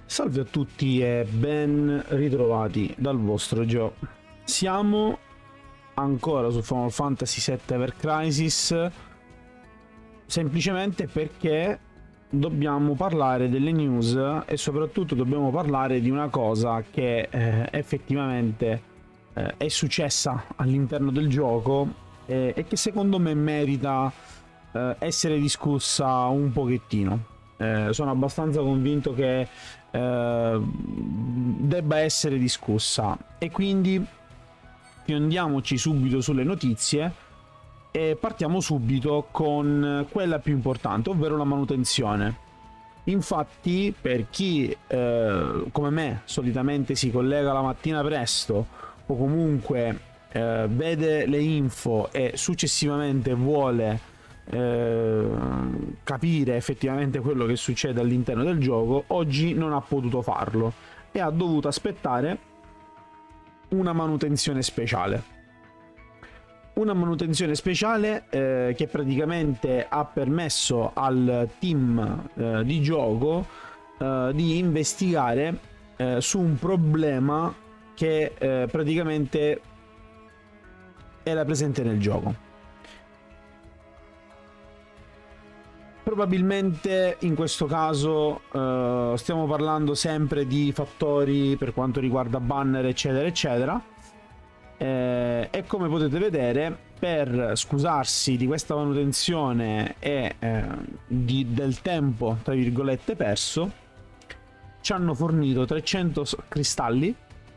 Salve a tutti e ben ritrovati dal vostro Gio. Siamo ancora su Final Fantasy VII Ever Crisis, semplicemente perché dobbiamo parlare delle news e soprattutto dobbiamo parlare di una cosa che effettivamente è successa all'interno del gioco e che secondo me merita essere discussa un pochettino. Sono abbastanza convinto che debba essere discussa e quindi fiondiamoci subito sulle notizie e partiamo subito con quella più importante, ovvero la manutenzione. Infatti, per chi come me solitamente si collega la mattina presto o comunque vede le info e successivamente vuole capire effettivamente quello che succede all'interno del gioco, oggi non ha potuto farlo e ha dovuto aspettare una manutenzione speciale. Una manutenzione speciale che praticamente ha permesso al team di gioco di investigare su un problema che praticamente era presente nel gioco. Probabilmente in questo caso stiamo parlando sempre di fattori per quanto riguarda banner eccetera eccetera, e come potete vedere, per scusarsi di questa manutenzione e del tempo tra virgolette perso, ci hanno fornito 300 cristalli,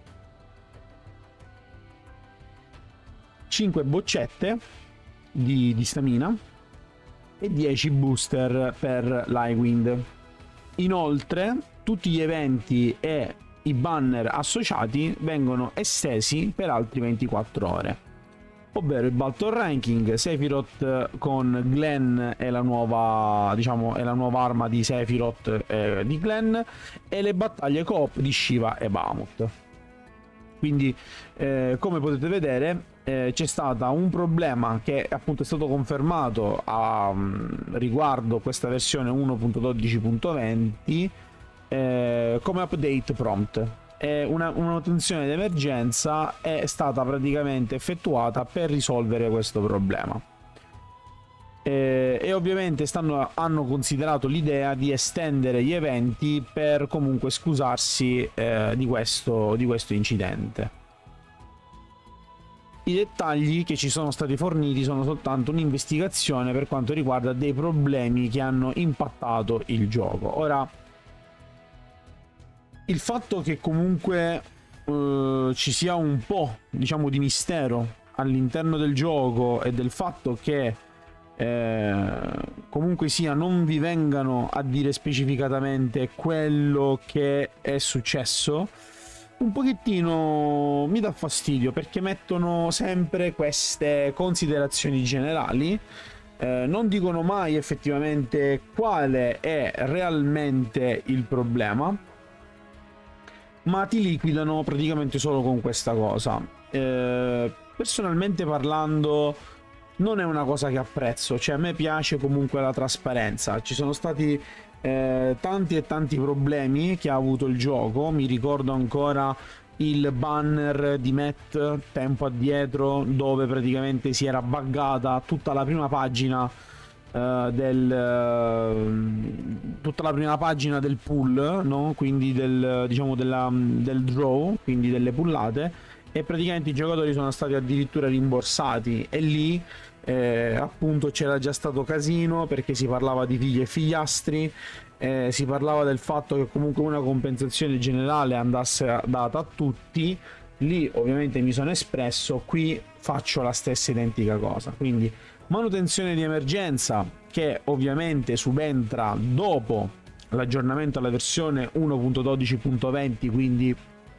5 boccette di stamina e 10 booster per l'Highwind. Inoltre tutti gli eventi e i banner associati vengono estesi per altri 24 ore, ovvero il Battle Ranking, Sephiroth con Glenn è la nuova, diciamo, è la nuova arma di Sephiroth di Glenn, e le battaglie co-op di Shiva e Bahamut. Quindi come potete vedere c'è stato un problema che appunto è stato confermato riguardo questa versione 1.12.20 come update prompt. Una manutenzione d'emergenza è stata praticamente effettuata per risolvere questo problema. E ovviamente hanno considerato l'idea di estendere gli eventi per comunque scusarsi di questo incidente. I dettagli che ci sono stati forniti sono soltanto un'investigazione per quanto riguarda dei problemi che hanno impattato il gioco. Ora, il fatto che comunque ci sia un po', diciamo, di mistero all'interno del gioco e del fatto che comunque sia non vi vengano a dire specificatamente quello che è successo, un pochettino mi dà fastidio, perché mettono sempre queste considerazioni generali, non dicono mai effettivamente quale è realmente il problema, ma ti liquidano praticamente solo con questa cosa. Personalmente parlando, non è una cosa che apprezzo, cioè a me piace comunque la trasparenza. Ci sono stati tanti e tanti problemi che ha avuto il gioco. Mi ricordo ancora il banner di Matt tempo addietro, dove praticamente si era buggata tutta la prima pagina del pool, no? Quindi del draw, quindi delle pullate, e praticamente i giocatori sono stati addirittura rimborsati, e lì appunto c'era già stato casino, perché si parlava di figli e figliastri, si parlava del fatto che comunque una compensazione generale andasse data a tutti. Lì ovviamente mi sono espresso, qui faccio la stessa identica cosa. Quindi manutenzione di emergenza, che ovviamente subentra dopo l'aggiornamento alla versione 1.12.20, quindi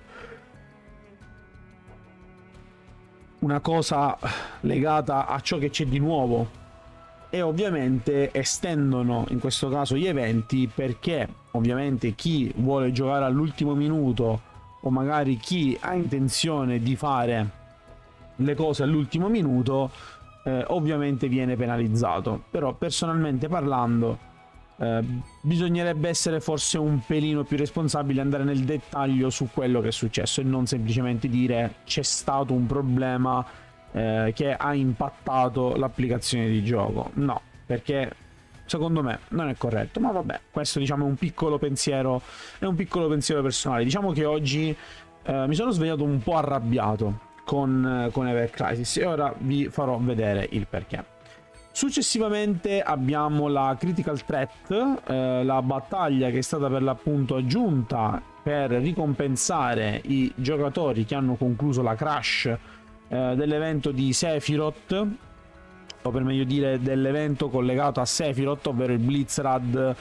una cosa legata a ciò che c'è di nuovo, e ovviamente estendono in questo caso gli eventi, perché ovviamente chi vuole giocare all'ultimo minuto o magari chi ha intenzione di fare le cose all'ultimo minuto ovviamente viene penalizzato. Però personalmente parlando bisognerebbe essere forse un pelino più responsabili, andare nel dettaglio su quello che è successo e non semplicemente dire c'è stato un problema che ha impattato l'applicazione di gioco. No, perché secondo me non è corretto, ma vabbè, questo diciamo è un piccolo pensiero personale. Diciamo che oggi mi sono svegliato un po' arrabbiato con Ever Crisis e ora vi farò vedere il perché. Successivamente abbiamo la Critical Threat, la battaglia che è stata per l'appunto aggiunta per ricompensare i giocatori che hanno concluso la crash dell'evento di Sephiroth, o per meglio dire dell'evento collegato a Sephiroth, ovvero il Blitzrad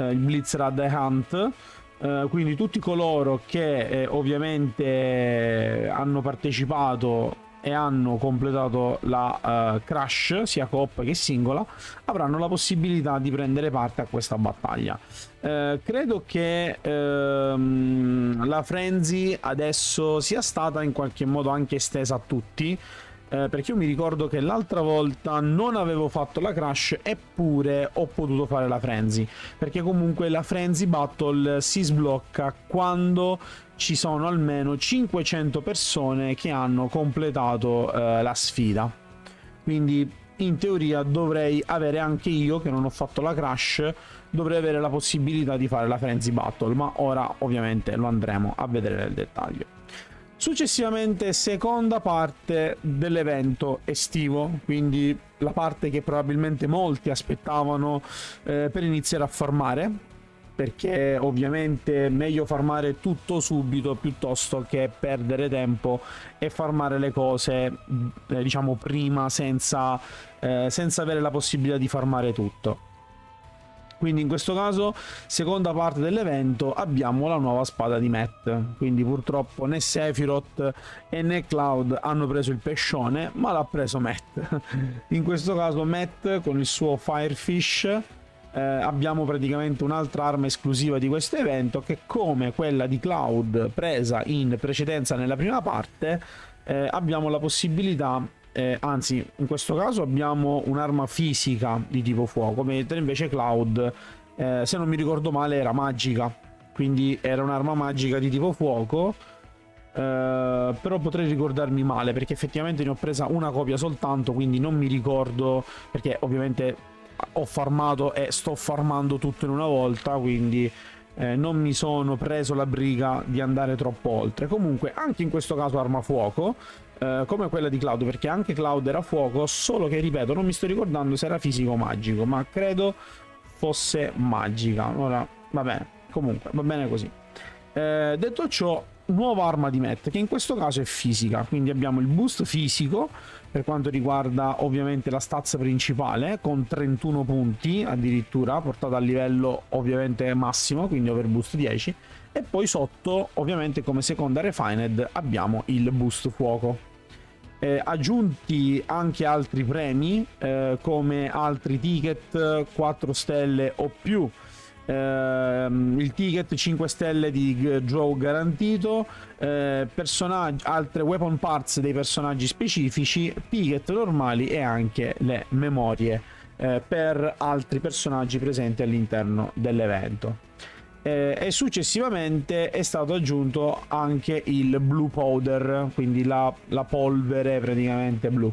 Hunt. Quindi tutti coloro che ovviamente hanno partecipato e hanno completato la crash sia coop che singola avranno la possibilità di prendere parte a questa battaglia. Credo che la frenzy adesso sia stata in qualche modo anche estesa a tutti, perché io mi ricordo che l'altra volta non avevo fatto la crash eppure ho potuto fare la frenzy, perché comunque la frenzy battle si sblocca quando ci sono almeno 500 persone che hanno completato la sfida. Quindi in teoria dovrei avere anche io, che non ho fatto la crash, dovrei avere la possibilità di fare la frenzy battle, ma ora ovviamente lo andremo a vedere nel dettaglio. Successivamente seconda parte dell'evento estivo, quindi la parte che probabilmente molti aspettavano per iniziare a farmare, perché ovviamente è meglio farmare tutto subito piuttosto che perdere tempo e farmare le cose diciamo prima senza avere la possibilità di farmare tutto. Quindi in questo caso, seconda parte dell'evento, abbiamo la nuova spada di Matt. Quindi purtroppo né Sephiroth né Cloud hanno preso il pescione, ma l'ha preso Matt. In questo caso Matt con il suo Firefish, abbiamo praticamente un'altra arma esclusiva di questo evento che, come quella di Cloud presa in precedenza nella prima parte, abbiamo la possibilità, anzi in questo caso abbiamo un'arma fisica di tipo fuoco, mentre invece Cloud se non mi ricordo male era magica, quindi era un'arma magica di tipo fuoco, però potrei ricordarmi male perché effettivamente ne ho presa una copia soltanto, quindi non mi ricordo, perché ovviamente ho farmato e sto farmando tutto in una volta, quindi non mi sono preso la briga di andare troppo oltre. Comunque anche in questo caso arma fuoco, come quella di Cloud, perché anche Cloud era fuoco, solo che ripeto non mi sto ricordando se era fisico o magico, ma credo fosse magica. Ora va bene, comunque va bene così. Detto ciò, nuova arma di Matt che in questo caso è fisica, quindi abbiamo il boost fisico per quanto riguarda ovviamente la stats principale, con 31 punti addirittura, portata a livello ovviamente massimo, quindi overboost 10, e poi sotto ovviamente come seconda refined abbiamo il boost fuoco. Aggiunti anche altri premi come altri ticket 4 stelle o più, il ticket 5 stelle di draw garantito, personaggi, altre weapon parts dei personaggi specifici, ticket normali e anche le memorie per altri personaggi presenti all'interno dell'evento. E successivamente è stato aggiunto anche il blue powder, quindi la polvere praticamente blu.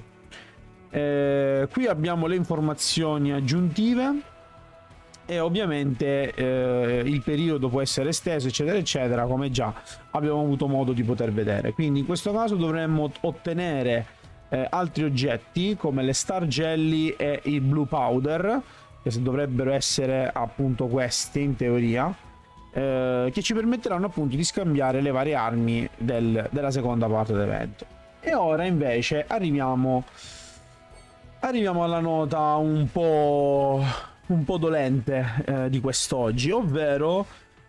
Qui abbiamo le informazioni aggiuntive e ovviamente il periodo può essere esteso eccetera eccetera, come già abbiamo avuto modo di poter vedere. Quindi in questo caso dovremmo ottenere altri oggetti come le star jelly e il blue powder, che dovrebbero essere appunto questi in teoria, che ci permetteranno appunto di scambiare le varie armi della seconda parte dell'evento. E ora invece arriviamo alla nota un po' dolente di quest'oggi, ovvero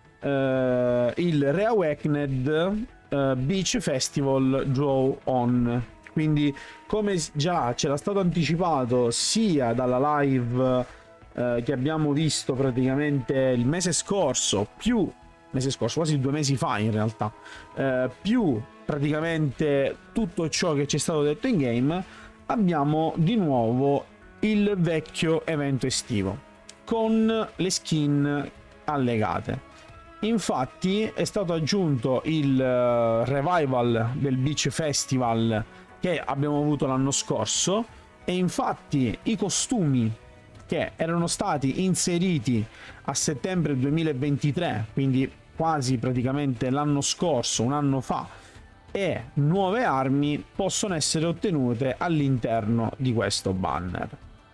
il Reawakened Beach Festival Draw On. Quindi come già c'era stato anticipato sia dalla live che abbiamo visto praticamente il mese scorso, quasi 2 mesi fa in realtà, più praticamente tutto ciò che ci è stato detto in game, abbiamo di nuovo il vecchio evento estivo. con le skin allegate. Infatti è stato aggiunto il revival del Beach Festival che abbiamo avuto l'anno scorso, e infatti i costumi che erano stati inseriti a settembre 2023, quindi quasi praticamente l'anno scorso, un anno fa, e nuove armi possono essere ottenute all'interno di questo banner.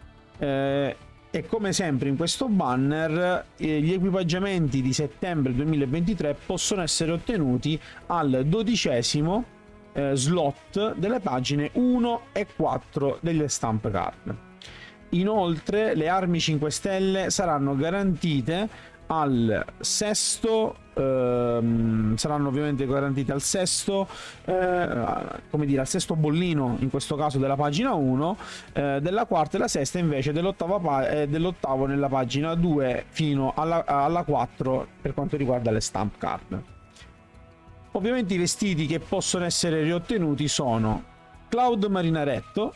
E come sempre in questo banner gli equipaggiamenti di settembre 2023 possono essere ottenuti al 12° slot delle pagine 1 e 4 delle stamp card. Inoltre le armi 5 stelle saranno garantite al sesto, saranno ovviamente garantite al sesto, come dire, al sesto bollino, in questo caso della pagina 1, della quarta e la sesta invece dell'ottavo nella pagina 2 fino alla 4 per quanto riguarda le stamp card. Ovviamente i vestiti che possono essere riottenuti sono Cloud Marinaretto,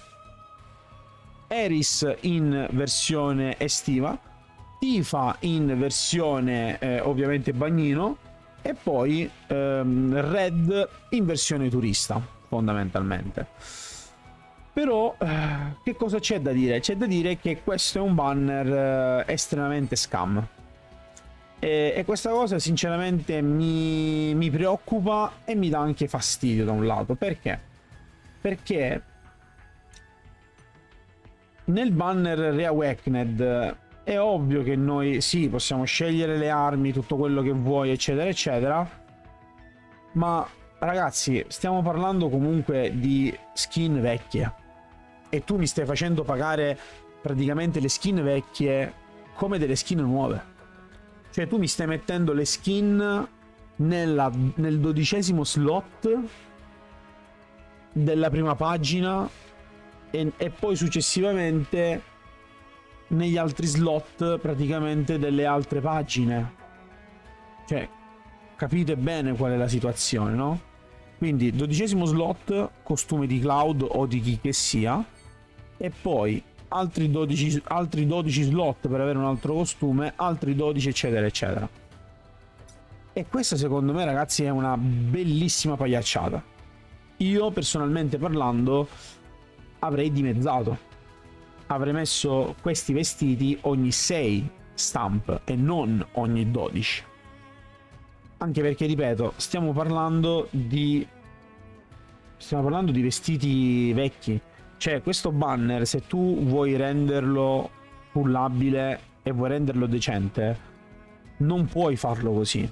Eris in versione estiva, Tifa in versione ovviamente bagnino, e poi Red in versione turista fondamentalmente. Però che cosa c'è da dire? C'è da dire che questo è un banner estremamente scam, e questa cosa sinceramente mi preoccupa e mi dà anche fastidio da un lato. Perché? Perché nel banner Reawakened è ovvio che noi sì, possiamo scegliere le armi, tutto quello che vuoi, eccetera eccetera, ma ragazzi, stiamo parlando comunque di skin vecchie, e tu mi stai facendo pagare praticamente le skin vecchie come delle skin nuove. Cioè tu mi stai mettendo le skin nel 12° slot della prima pagina e poi successivamente negli altri slot praticamente delle altre pagine. Cioè capite bene qual è la situazione, no? Quindi 12° slot, costume di Cloud o di chi che sia, e poi altri 12 slot per avere un altro costume, altri 12 eccetera eccetera. E questa secondo me ragazzi è una bellissima pagliacciata. Io personalmente parlando avrei dimezzato, avrei messo questi vestiti ogni 6 stamp e non ogni 12, anche perché ripeto stiamo parlando di vestiti vecchi. Cioè questo banner, se tu vuoi renderlo pullabile e vuoi renderlo decente, non puoi farlo così.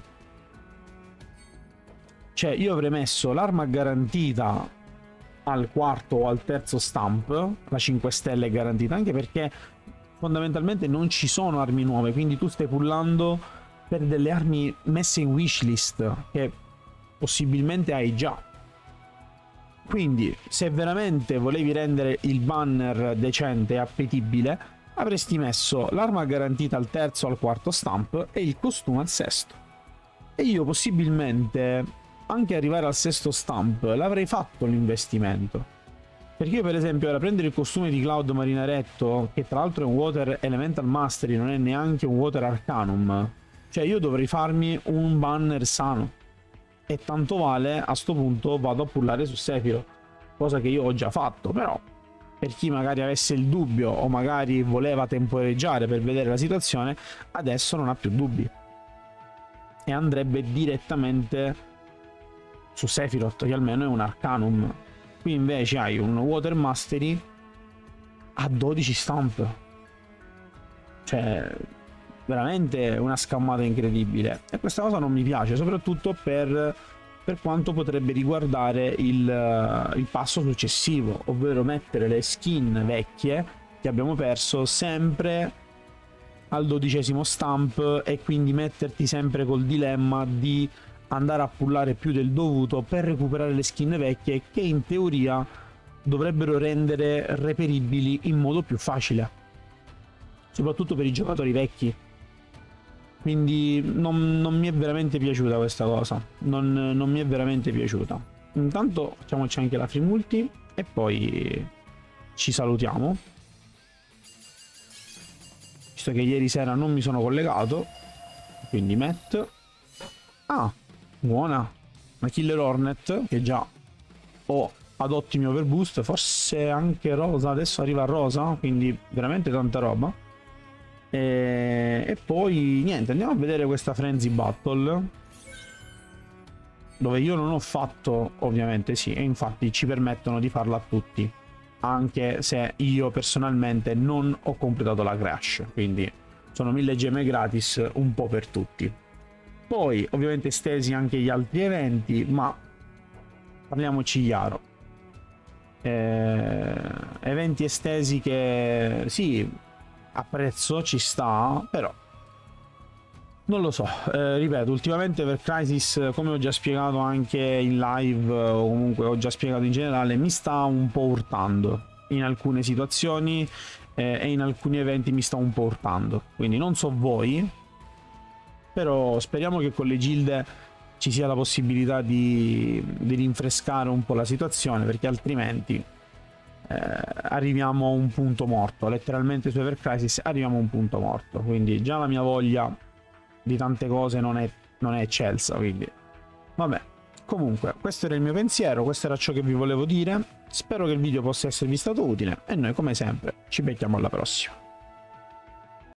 Cioè io avrei messo l'arma garantita al quarto o al terzo stamp, la 5 stelle è garantita, anche perché fondamentalmente non ci sono armi nuove, quindi tu stai pullando per delle armi messe in wishlist che possibilmente hai già. Quindi se veramente volevi rendere il banner decente e appetibile, avresti messo l'arma garantita al terzo o al quarto stamp e il costume al sesto. E io possibilmente anche arrivare al sesto stamp l'avrei fatto l'investimento, perché io per esempio ora prendere il costume di Cloud Marinaretto, che tra l'altro è un Water Elemental Mastery, non è neanche un Water Arcanum, cioè io dovrei farmi un banner sano, e tanto vale a sto punto vado a pullare su Sephiroth, cosa che io ho già fatto. Però per chi magari avesse il dubbio o magari voleva temporeggiare per vedere la situazione, adesso non ha più dubbi e andrebbe direttamente su Sephiroth, che almeno è un Arcanum. Qui invece hai un Water Mastery a 12 stamp, cioè veramente una scammata incredibile, e questa cosa non mi piace, soprattutto per quanto potrebbe riguardare il passo successivo, ovvero mettere le skin vecchie che abbiamo perso sempre al 12° stamp, e quindi metterti sempre col dilemma di andare a pullare più del dovuto per recuperare le skin vecchie, che in teoria dovrebbero rendere reperibili in modo più facile, soprattutto per i giocatori vecchi. Quindi non mi è veramente piaciuta questa cosa, non mi è veramente piaciuta. Intanto facciamoci anche la free multi e poi ci salutiamo. Ci visto che ieri sera non mi sono collegato, quindi Matt. Ah, buona. Una Killer Hornet che già ho ad ottimi overboost, forse anche rosa, adesso arriva rosa, quindi veramente tanta roba. E poi niente, andiamo a vedere questa Frenzy Battle, dove io non ho fatto, ovviamente sì, e infatti ci permettono di farla a tutti, anche se io personalmente non ho completato la crash, quindi sono 1000 gemme gratis un po' per tutti. Poi ovviamente estesi anche gli altri eventi, ma parliamoci chiaro, eventi estesi che sì, a prezzo ci sta, però non lo so, ripeto, ultimamente per Crysis, come ho già spiegato anche in live, o comunque ho già spiegato in generale, mi sta un po' urtando in alcune situazioni, e in alcuni eventi mi sta un po' urtando, quindi non so voi, però speriamo che con le gilde ci sia la possibilità di rinfrescare un po' la situazione, perché altrimenti arriviamo a un punto morto, letteralmente su Ever Crisis arriviamo a un punto morto, quindi già la mia voglia di tante cose non è eccelsa, quindi vabbè. Comunque questo era il mio pensiero, questo era ciò che vi volevo dire, spero che il video possa esservi stato utile e noi come sempre ci becchiamo alla prossima.